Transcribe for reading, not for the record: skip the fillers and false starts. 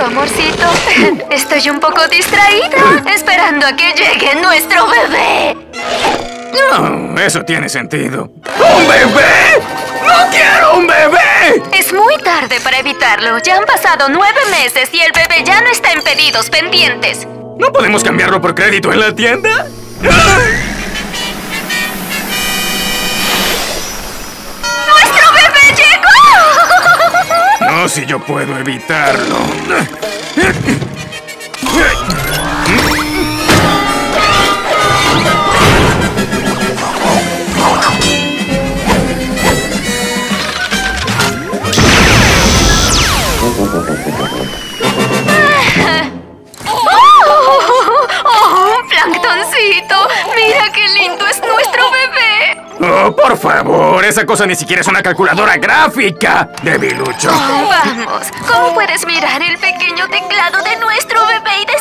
momento, amorcito. Estoy un poco distraída, esperando a que llegue nuestro bebé. No, eso tiene sentido. ¿Un bebé? ¡No quiero un bebé! Es muy tarde para evitarlo. Ya han pasado 9 meses y el bebé ya no está en pedidos pendientes. ¿No podemos cambiarlo por crédito en la tienda? ¡Nuestro bebé llegó! No, si yo puedo evitarlo. ¡Oh, un planctoncito! ¡Mira qué lindo es nuestro bebé! ¡Oh, por favor! Esa cosa ni siquiera es una calculadora gráfica, debilucho. Oh, vamos, ¿cómo puedes mirar el pequeño teclado de nuestro bebé y